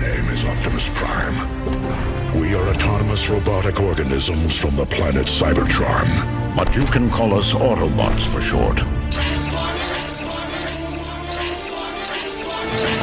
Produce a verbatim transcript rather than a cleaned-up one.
name is Optimus Prime. We are autonomous robotic organisms from the planet Cybertron. But you can call us Autobots for short. Transformers! Transformers! Transformers!